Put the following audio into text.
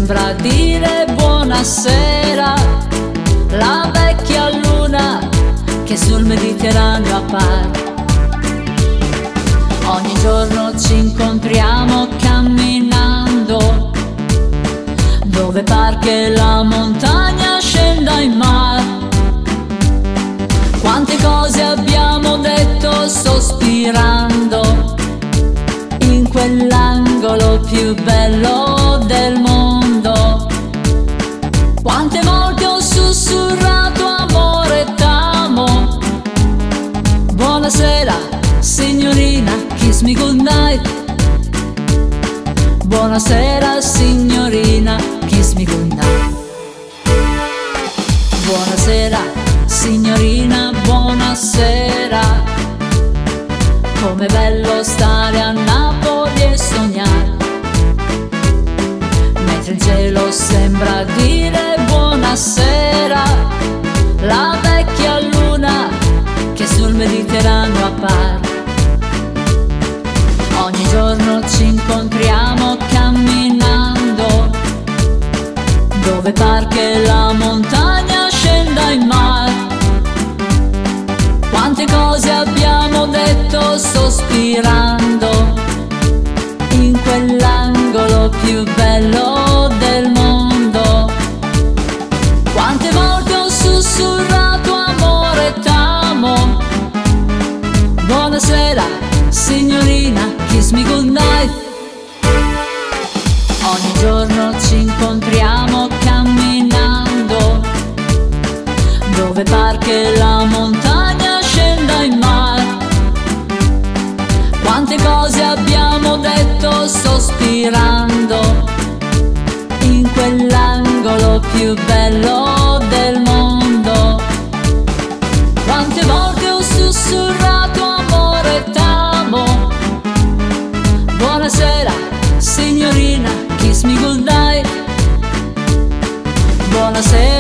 sembra dire buonasera. La vecchia luna che sul Mediterraneo appare. Ogni giorno ci incontriamo camminando, dove par che la montagna scenda in mare. Quante cose abbiamo detto sospirando, in quell'angolo più bello del mondo. Quante volte ho sussurrato amore t'amo. Buonasera signorina, kiss me goodnight. Buonasera signorina, kiss me goodnight. Buonasera signorina, buonasera. Com'è bello stare a Napoli e sognare, mentre il cielo sembra dire buonasera. La vecchia luna che sul Mediterraneo appare. Ogni giorno ci incontriamo camminando, dove par che la montagna scenda in mare. Quante cose abbiamo detto sospirando, in quell'angolo più bello del mondo. Quante volte ho sussurrato amore t'amo. Buonasera signorina, kiss me goodnight. Ogni giorno ci incontriamo camminando, dove par che la montagna scenda in mare. Quante cose abbiamo detto sospirando, in quell'angolo più bello del mondo. Quante volte ho sussurrato amore t'amo. Buonasera signorina, kiss me goodnight. Buonasera